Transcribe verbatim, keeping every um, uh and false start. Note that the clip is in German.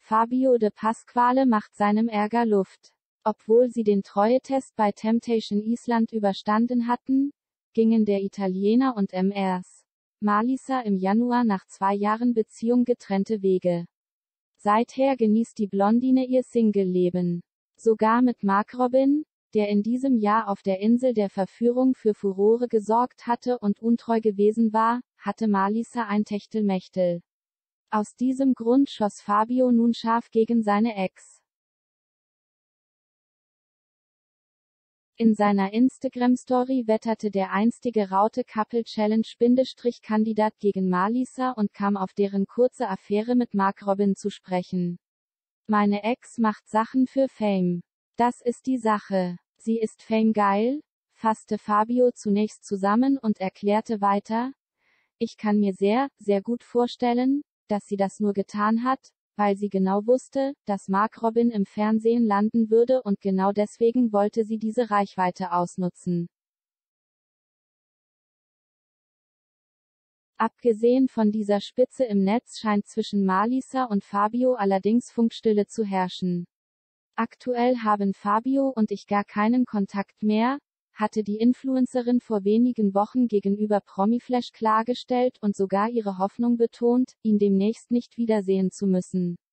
Fabio de Pasquale macht seinem Ärger Luft. Obwohl sie den Treuetest bei Temptation Island überstanden hatten, gingen der Italiener und M Rs Malisa im Januar nach zwei Jahren Beziehung getrennte Wege. Seither genießt die Blondine ihr Single-Leben. Sogar mit Mark Robin, der in diesem Jahr auf der Insel der Verführung für Furore gesorgt hatte und untreu gewesen war, hatte Malisa ein Techtelmechtel. Aus diesem Grund schoss Fabio nun scharf gegen seine Ex. In seiner Instagram-Story wetterte der einstige Raute Couple Challenge-Kandidat gegen Malisa und kam auf deren kurze Affäre mit Mark Robin zu sprechen. Meine Ex macht Sachen für Fame. Das ist die Sache. Sie ist Fame geil, fasste Fabio zunächst zusammen und erklärte weiter: Ich kann mir sehr, sehr gut vorstellen, dass sie das nur getan hat, weil sie genau wusste, dass Mark Robin im Fernsehen landen würde und genau deswegen wollte sie diese Reichweite ausnutzen. Abgesehen von dieser Spitze im Netz scheint zwischen Malisa und Fabio allerdings Funkstille zu herrschen. Aktuell haben Fabio und ich gar keinen Kontakt mehr, hatte die Influencerin vor wenigen Wochen gegenüber Promiflash klargestellt und sogar ihre Hoffnung betont, ihn demnächst nicht wiedersehen zu müssen.